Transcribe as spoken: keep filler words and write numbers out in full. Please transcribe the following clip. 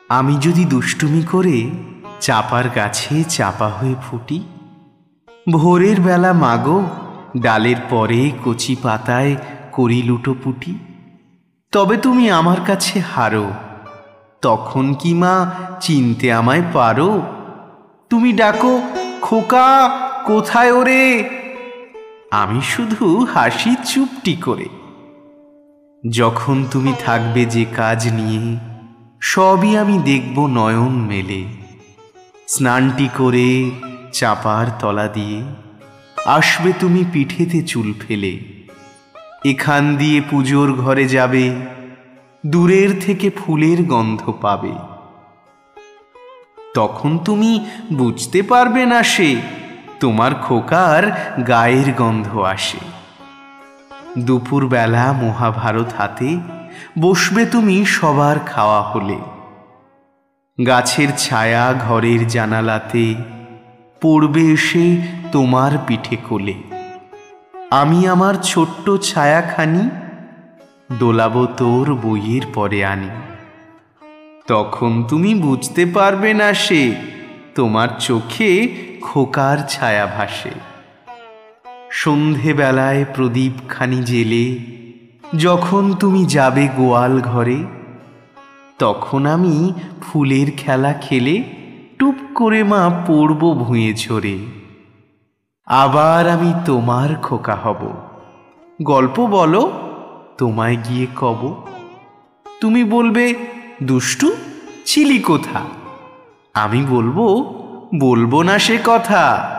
আমি যদি দুষ্টুমি করে চাপার গাছে চাপা হয়ে ফুটি, ভোরের বেলা মাগো ডালের পরে কচি পাতায় করি লুটোপুটি, তবে তুমি আমার কাছে হারো, তখন কি মা চিনতে আমায় পারো? তুমি ডাকো, খোকা কোথায় ওরে? আমি শুধু হাসি চুপটি করে। যখন তুমি থাকবে যে কাজ নিয়ে, সবই আমি দেখব নয়ন মেলে। স্নানটি করে চাপার তলা দিয়ে আসবে তুমি পিঠেতে চুল ফেলে। এখান দিয়ে পুজোর ঘরে যাবে, দূরের থেকে ফুলের গন্ধ পাবে। তখন তুমি বুঝতে পারবে না সে তোমার খোকার গায়ের গন্ধ আসে। দুপুরবেলা মহাভারত হাতে বসবে তুমি সবার খাওয়া হলে। গাছের ছায়া ঘরের জানালাতে পড়বে এসে তোমার পিঠে কোলে। আমি আমার ছোট্ট ছায়াখানি দোলাবো তোর বইয়ের পরে আনি। তখন তুমি বুঝতে পারবে না সে তোমার চোখে খোকার ছায়া ভাসে। সন্ধেবেলায় প্রদীপখানি জেলে যখন তুমি যাবে গোয়াল ঘরে, তখন আমি ফুলের খেলা খেলে টুপ করে মা পড়ব ভুঁয়ে ঝরে। আবার আমি তোমার খোকা হব, গল্প বলো তোমায় গিয়ে কব। তুমি বলবে, দুষ্টু ছিলি কোথা? আমি বলবো, বলবো না সে কথা।